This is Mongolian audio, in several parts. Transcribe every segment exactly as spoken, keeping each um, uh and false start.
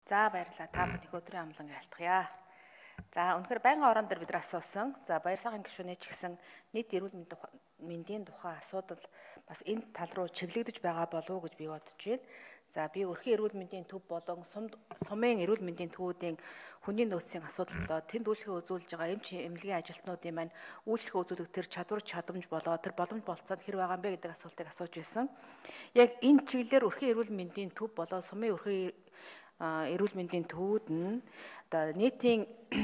За баярлалаа. Та бүхэн их өдрийн амлан айлтгая. За өнөхөр байнгын орон дээр бид нар асуусан. За баяр сайхан гишүүнээ ч гэсэн нийт эрүүл мэндийн тухай асуудал бас энэ тал руу чиглэгдэж байгаа болов уу гэж би бодож байна. За би өрхийн эрүүл мэндийн төв болон сумын эрүүл мэндийн төвүүдийн хүний нөөцийн асуудал болоо тэнд үйлчлэгээ үзүүлж байгаа эмч эмнэлгийн ажилтнуудын маань үйлчлэгээ үзүүлэх тэр чадвар чадамж болоо тэр боломж болцоод хэр байгаа юм бэ гэдэг асуултыг асууж байсан. Яг энэ чиглэлээр өрхийн эрүүл мэндийн төв болоо сумын өрхийн эрүүл мэндийн төвүүд нь одоо нийтийн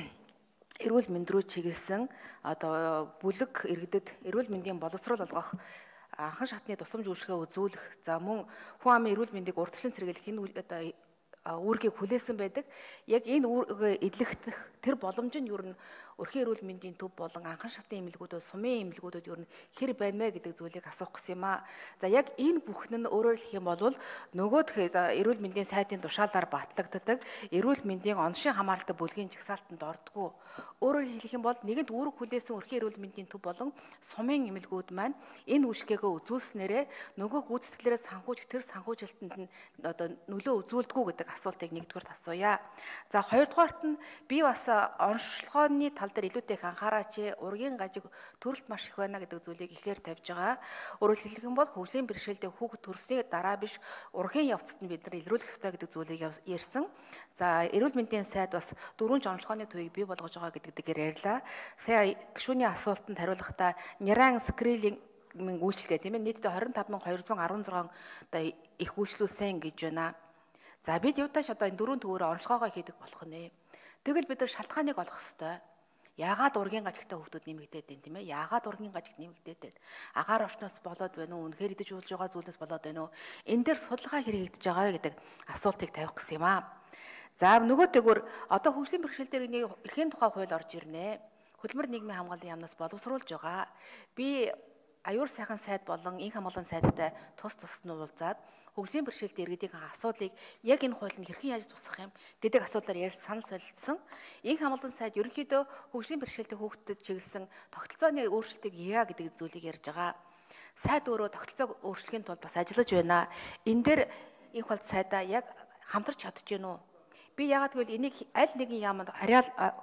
эрүүл мэнд рүү чиглэсэн одоо бүлэг иргэдэд эрүүл мэндийн боловсрол олгох анхан шатны тусламж үйлчилгээ үзүүлэх за мөн хүн амын эрүүл мэндийг урьдчилан сэргийлэх энэ одоо үүргийг хүлээсэн байдаг. Яг энэ үүргээ эдлэгдэх тэр боломж нь юу н өрхийн эрүүл мэндийн төв болон анхан шатны эмнэлгүүдүүд, сумын эмнэлгүүдүүд юу н хэр байна мэ гэдэг зүйлийг асуух гэсэн юм аа. За яг энэ бүхэн нь өөрөөр хэлэх юм бол нөгөөх эрүүл мэндийн сайдын тушаалаар батлагддаг эрүүл мэндийн оншин хамааралтай бүлгийн жагсаалтанд ордгоо. Өөрөөр хэлэх юм бол нэгэнд үүрэг хүлээсэн өрхийн эрүүл мэндийн төв болон сумын эмнэлгүүд маань энэ үйлчлэгээ үзүүлснээрээ нөгөө гүйцэтгэлээрээ санхүүжих тэр санхүүжилтэнд нь одоо нөлөө үзүүлдэггүй гэдэг асуултыг нэгдүгээр асууя. За хоёрдугаарт нь би бас онцлогооны тал дээр илүүтэй их анхаараач. Ургийн гажиг төрөлт маш их байна гэдэг зүйлийг ихээр тавьж байгаа. Өөрөөр хэлэх юм бол хөгжлийн бэрхшээлтэй хүүхэд төрсний дараа биш ургийн явцад нь бид нар илрүүлэх ёстой гэдэг зүйлийг ярьсан. За эрүүл мэндийн сайд бас дөрвөн онцлогооны төвийг бий болгож байгаа гэдгээр ярьлаа. Сая гишүүний асуултанд хариулахдаа няран скрининг үйлчлэгээ тийм ээ нийтдээ двадцать пять thousand two hundred sixteen одоо их үйлчлүүлсэн гэж байна. За бид юутааш одоо энэ дөрвөн төвөөрөө онцлогоогоо хийдэг болох нэ. Тэгэл бид нар шалтгааныг олох ёстой. Яагаад ургийн гажигтай хүүхдүүд нэмэгдээд байна тийм ээ? Яагаад ургийн гажигт нэмэгдээд байна? Агаар орчноос болоод байна уу? Үнэхээр идэж уулж байгаа зүйлээс болоод байна уу? Энэ дээр судалгаа хэрэгжиж байгаа гэдэг асуултыг тавих гэсэн юм аа. За нөгөөтэйгүр одоо хөгжлийн бэрхшээл дээр нэг эрхийн тухай хууль орж ирнэ. Хөдөлмөр нийгмийн хамгааллын яамнаас боловсруулж байгаа. Би аюур сайхан сайд болон инх хамгааллын сайдтай тус тус нь уулзаад хөгжлийн бэрхшээлтэй иргэдийн асуудлыг яг энэ хууль нь хэрхэн яаж тусах юм гэдэг асуудлаар ярил санал солилцсон. Инх хамгааллын сайд ерөнхийдөө хөгжлийн бэрхшээлтэй хүүхдэд чиглэсэн тогтолцооны өөрчлөлтийг яа гэдэг зүйлийг ярьж байгаа. Сайд өөрөө тогтолцоог өөрчлөхийн тулд бас ажиллаж байна. Энэ дээр инх хамгааллын сайдаа яг хамтарч чадж гэнэ үү? Би яагаад гэвэл энийг аль нэгэн яамд харьяал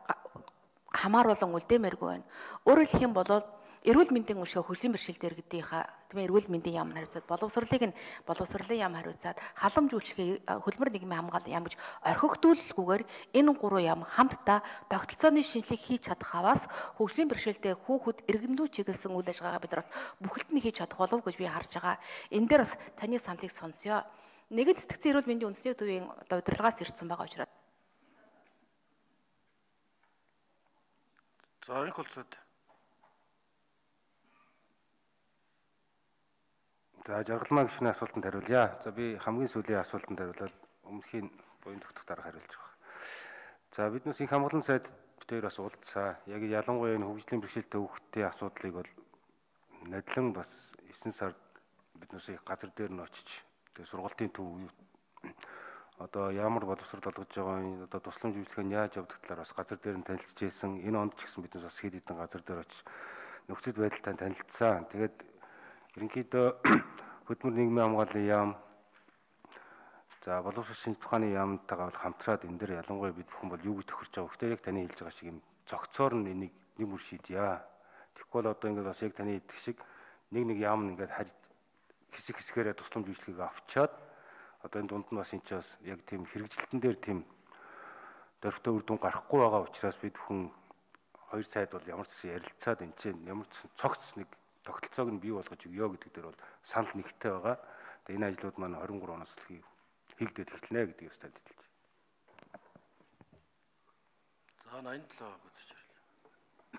хамааруулан үлдээмээргүй байна. Өөрөөр хэлэх юм бол эрүүл мэндийн үйлчлэг хөгжлийн бэрхшээлтэй иргэдийнхаа тийм ээ эрүүл мэндийн яам хариуцаад боловсролыг нь боловсролын яам хариуцаад халамж үйлчлэгээ хөдөлмөр нийгмийн хамгаалал яам гэж орхигдуулалгүйгээр энэ гурван яам хамтдаа тогтолцооны шинжилгээг хийж чадах аваас хөгжлийн бэрхшээлтэй хүүхэд иргэнлүү чиглэсэн үйл ажиллагаа бид нар бүхэлд нь хийж чадах болов гэж би харж байгаа. Энэ дээр бас таны саналыг сонсё. Нэгэн сэтгцэн эрүүл мэндийн үндэсний төвийн одоо удирдлагаас ирсэн байгаа учраас. За энэ холцоод За жаргалмаа гишүүний асуултанд хариулъя. За би хамгийн сүүлийн асуултанд хариулаад өмнөхийн буян тогтох дарга хариулж байгаа. За биднээс инх хамгааллын сайд дээр бас уулзсан. Яг ялангуяа энэ хөгжлийн бэрхшээлтэй хүүхдийн асуудлыг бол надлан бас эсэн сард биднээс их газар дээр нь очиж тэгээ сургалтын төв одоо ямар боловсрол олгож байгаа энэ одоо тусламж үйлчлэг нь яаж явдаг талаар бас газар дээр нь танилцж байсан. Энэ онд ч гэсэн биднээс бас хэд хэдэн газар дээр очиж нөхцөл байдалтай танилцсан. Тэгээд ерөнхийдөө хөдөлмөр нийгмийн хамгааллын яам за боловсрол шинж тухааны яамтайгаа бол хамтраад энэ дээр ялангуяа бид бүхэн бол юу гэж тохирч байгаа. Гэхдээ яг таны хэлж байгаа шиг юм цогцоор нь энийг нэг үр шийдъя. Тэгэхгүй бол одоо ингээд бас яг таны хэлдэг шиг нэг нэг яам нь ингээд харж хэсэг хэсгээрээ тусламж үйлчлэгийг авчаад одоо энэ дунд нь бас энэ ч бас яг тийм хэрэгжилтэн дээр тийм дөрвтөө үр дүн гарахгүй байгаа учраас бид бүхэн хоёр сайд бол ямар ч ярилцаад энэ чинь ямар ч цогц нэг тогтолцоог нь бий болгож өгөө гэдэг дээр бол санал нэгтэй байгаа. Тэгээ энэ ажлууд маань twenty three оноос л хийгдээд эхэлнэ гэдгийг бас танд хэлж байна. За eighty-seven үзэж ирлээ.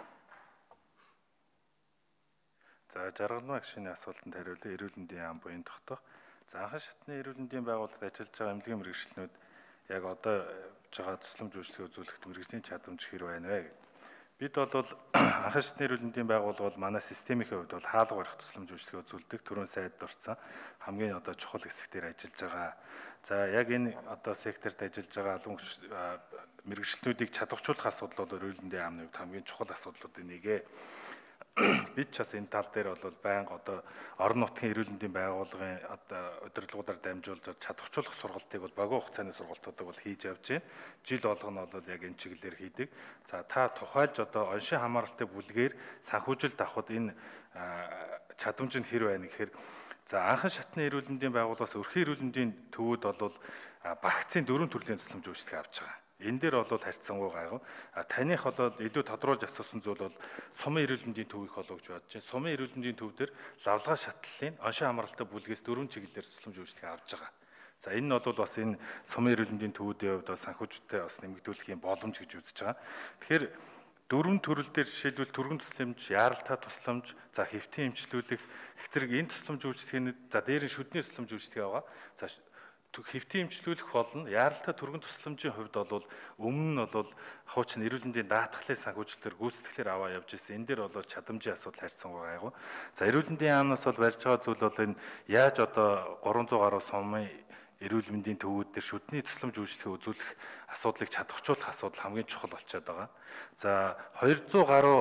За жаргалмаа гишүүний асуултанд хариулъя. Эрүүл мэндийн яам буян тогтоох. За анхан шатны эрүүл мэндийн байгууллагад ажиллаж байгаа эмнэлгийн мэргэжилтнүүд яг одоо явж байгаа тусламж үйлчлэгээ үзүүлэхэд мэргэжлийн чадамж хэр байна вэ гэдэг. Бид бол анхан шатны эрүүл мэндийн байгууллага бол манай системийн хувьд бол хаалга барих тусламж үйлчлэгээ үзүүлдэг. Түрүүн сайд дурдсан хамгийн одоо чухал хэсэг дээр ажиллаж байгаа. За яг энэ одоо секторт ажиллаж байгаа албан мэргэжилтнүүдийг чадварчуулах асуудал бол эрүүл мэндийн яамны хувьд хамгийн чухал асуудлуудын нэгэ. бид ч бас энэ тал дээр бол байнга одоо орон нутгийн эрүүл мэндийн байгууллагын одоо удирдлагуудаар дамжуулж чадварчуулах сургалтыг бол богино хугацааны сургалтуудыг бол хийж явж байна. Жил болгоно бол яг энэ чиглэлээр хийдэг. За та тухайлж одоо оншин хамааралтай бүлгээр санхүүжилт авахд энэ чадамж нь хэр байна гэхээр за анхан шатны эрүүл мэндийн байгууллагаас өрхийн эрүүл мэндийн төвүүд бол багцын дөрвөн төрлийн тусламж үйлчлэг авч байгаа. Энэ дээр бол харьцангуй гайгүй. Таних бол илүү тодруулж асуусан зүйл бол сумын эрүүл мэндийн төвийг болов гэж бодож байна. Сумын эрүүл мэндийн төв дээр лавлгаа шатлалын оншин хамааралтай бүлгээс дөрвөн чиглэлээр тусламж үйлчлэг авч байгаа. За энэ нь бол бас энэ сумын эрүүл мэндийн төвүүдийн хувьд санхүүжтэй бас нэмэгдүүлэх юм боломж гэж үзэж байгаа. Тэгэхээр дөрвөн төрөл дээр жишээлбэл түргэн тусламж, яаралтай тусламж, за хэвтийн эмчилүүлэх, их зэрэг энэ тусламж үйлчлэгээнүүд за дээр нь шүдний тусламж үйлчлэгээ байгаа. За хэвтийн эмчилүүлэх болно. Яаралтай түргэн тусламжийн хувьд бол өмнө нь бол хуучин эрүүл мэндийн даатгалын санхүүжилтээр гүйцэтгэлээр аваа явж ирсэн. Энэ дээр бол чадамжийн асуудал харьцангуй гайгүй. За эрүүл мэндийн яамнаас бол барьж байгаа зүйл бол энэ яаж одоо гурван зуун гаруй сумын эрүүл мэндийн төвүүд дээр шүдний тусламж үйлчлэгээ үзүүлэх асуудлыг чадварчуулах асуудал хамгийн чухал болчиход байгаа. За хоёрдугаар гаруй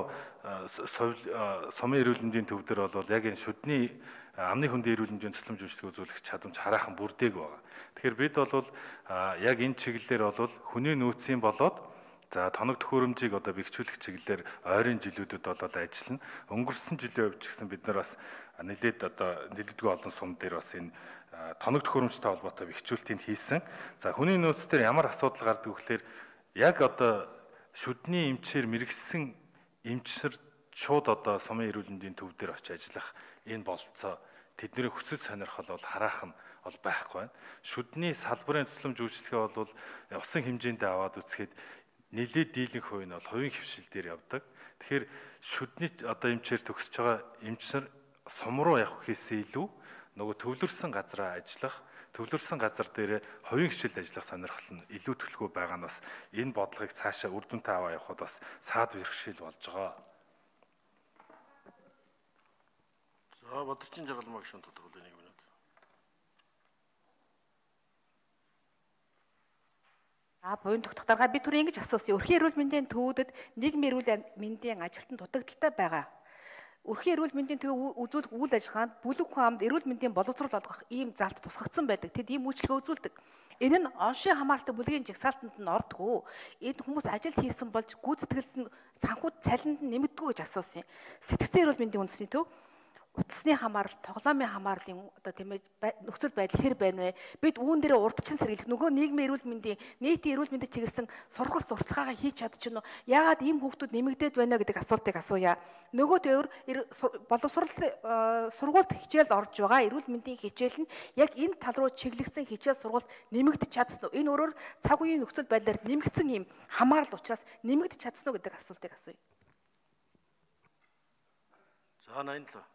сумын эрүүл мэндийн төв дээр бол яг энэ шүдний амны хөндийн эрүүл мэндийн тусламж үйлчлэгээ үзүүлэх чадамж хараахан бүрдээг байгаа. Тэгэхээр бид бол яг энэ чиглэлээр бол хүний нөөцийн болоод за тоног төхөөрөмжийг одоо бэхжүүлэх чиглэлээр ойрын жилүүдэд болоод ажиллана. Өнгөрсөн жилийн хувьд ч гэсэн бид нар бас нэлээд одоо нэлээдгүй олон сум дээр бас энэ тоног төхөөрөмжтэй холбоотой бэхжүүлэлтийг хийсэн. За хүний нөөц дээр ямар асуудал гардаг вэ гэхээр яг одоо шүдний эмчээр мэрэгсэн эмчсэр шууд одоо сумын эрүүл мэндийн төв дээр очиж ажиллах энэ бололцоо тэдний хүсэл сонирхол бол хараахан бол байхгүй байна. Шүдний салбарын тусламж үйлчлэгээ бол усан хэмжээндээ аваад үзэхэд нэлээд дийлэнх хувь нь бол хувийн хвшил дээр явдаг. Тэгэхээр шүдний одоо эмчээр төгсөж байгаа эмчсэр сум руу явах гэхээсээ илүү нөгөө төвлөрсөн газараа ажиллах, төвлөрсөн газар дээр хувийн хвшилд ажиллах сонирхол нь илүү төлхөө байгаа нь бас энэ бодлогыг цаашаа үр дүнтэй аваа явахад бас саад бэрхшээл болж байгаа. За бодорчин жагалмаа гишүүн тодорхойлъё нэг минут. А буян тогтохтаргаа би түрүү ингэж асуусан. Өрхийн эрүүл мэндийн төвүүдэд нийгмийн эрүүл мэндийн ажилтан дутагдaltaй байгаа. Өрхийн эрүүл мэндийн төв үзүүлэх үйл ажиллагаанд бүлэг хүн амд эрүүл мэндийн боловсрол олгох ийм залт тусгагдсан байдаг. Тэд ийм үйлчлэгээ үзүүлдэг. Энэ нь оншин хамааралтай бүлгийн жагсаалтанд нь ордгоо. Энд хүмүүс ажилд хийсэн болж гүйцэтгэлд нь санхүү цалинд нь нэмэгдэггүй гэж асуусан юм. Сэтгцэн эрүүл мэндийн үндэсний төв утасны хамаарал, тоглоомын хамаарлын одоо тийм ээ нөхцөл байдал хэр байна вэ? Бид үүн дээрээ урдчин сэргийлэх нөгөө нийгмийн эрүүл мэндийн нийтийн эрүүл мэндэд чиглэсэн сургууль сурталчилгаагаа хийж чадчих нь яагаад ийм хүүхдүүд нэмэгдээд байна гэдэг асуултыг асууя. Нөгөө төвөр боловсрол сургуульд хичээл орж байгаа эрүүл мэндийн хичээл нь яг энэ тал руу чиглэгдсэн хичээл сургуульд нэмэгдэж чадсан уу? Энэ өөрөөр цаг үеийн нөхцөл байдлаар нэмэгдсэн ийм хамаарал учраас нэмэгдэж чадсан уу гэдэг асуултыг асууя. За наймдлаа.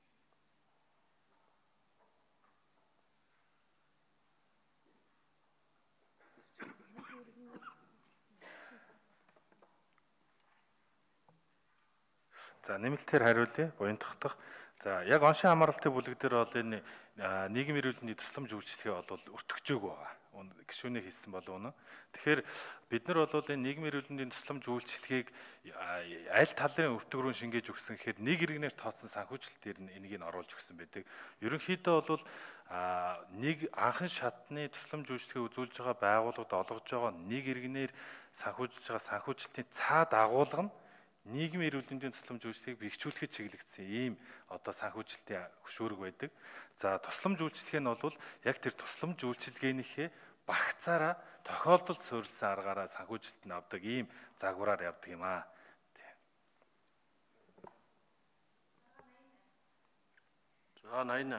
За нэмэлтээр хариулъя, буян тогтох. За яг оншин хамааралтай бүлэг дээр бол энэ нийгмийн эрүүл мэндийн тусламж үйлчлэгээ бол өртөгжөөг байгаа. Гишүүний хэлсэн болов уу? Тэгэхээр бид нар бол энэ нийгмийн эрүүл мэндийн тусламж үйлчлэгийг аль талын өртөг рүү шингээж өгсөн гэхээр нэг иргэнээр тооцсон санхүүжилтээр нь энийг нь оруулж өгсөн байдаг. Ерөнхийдөө бол нэг анхан шатны тусламж үйлчлэгээ үзүүлж байгаа байгууллагад олгож байгаа нэг иргэнээр санхүүжилж байгаа санхүүжилтийн цаад агуулга нь нийгмийн эрүүл мэндийн тусламж үйлчлэгийг бэхжүүлэхэд чиглэгдсэн ийм одоо санхүүжилтийн хөшүүрэг байдаг. За тусламж үйлчлэгээ нь бол яг тэр тусламж үйлчлэгээнийхээ багцаараа тохиолдолд суурилсан аргаараа санхүүжилт нь авдаг ийм загвараар явдаг юм аа. За найна.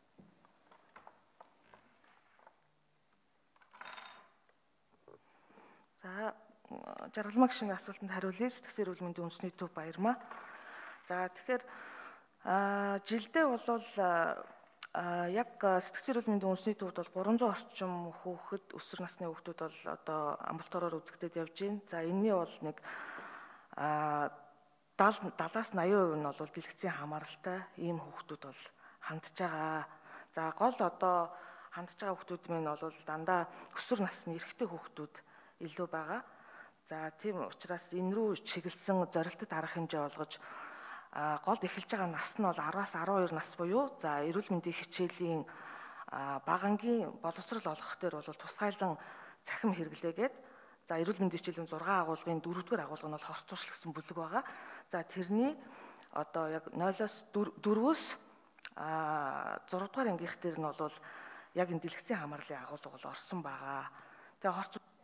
За жаргалмаа гишүүний асуултанд хариулъя. Сэтгцэн эрүүл мэндийн үндэсний төв Баярмаа. За тэгэхээр жилдээ болвол яг сэтгцэн эрүүл мэндийн үндэсний төвд бол гурван зуун орчим хүүхэд өсвөр насны хүүхдүүд бол одоо амбулатороор үзэгдээд явж байна. За энэний бол нэг дадлаас наян хувь нь бол дэлгэцийн хамааралтай ийм хүүхдүүд бол хандж байгаа. За гол одоо хандж байгаа хүүхдүүд минь бол дандаа өсвөр насны эрэгтэй хүүхдүүд илүү байгаа. За тийм учраас энэ рүү чиглэсэн зорилтод арга хэмжээ олгож голд эхэлж байгаа нас нь бол араас арван хоёр нас буюу за эрүүл мэндийн хичээлийн багангийн боловсрол олгох дээр бол тусгайлан цахим хэрэглээгээд за эрүүл мэндийн хичээлийн зургаан агуулгын дөрөвдүгээр агуулга нь бол хорц туршил гэсэн бүлэг байгаа. За тэрний одоо яг нойлоос дөрвөөс зургаадугаар ангийнх дээр нь бол яг энэ дэлгэцийн хамаарлын агуулга бол орсон байгаа. Тэгээ хорц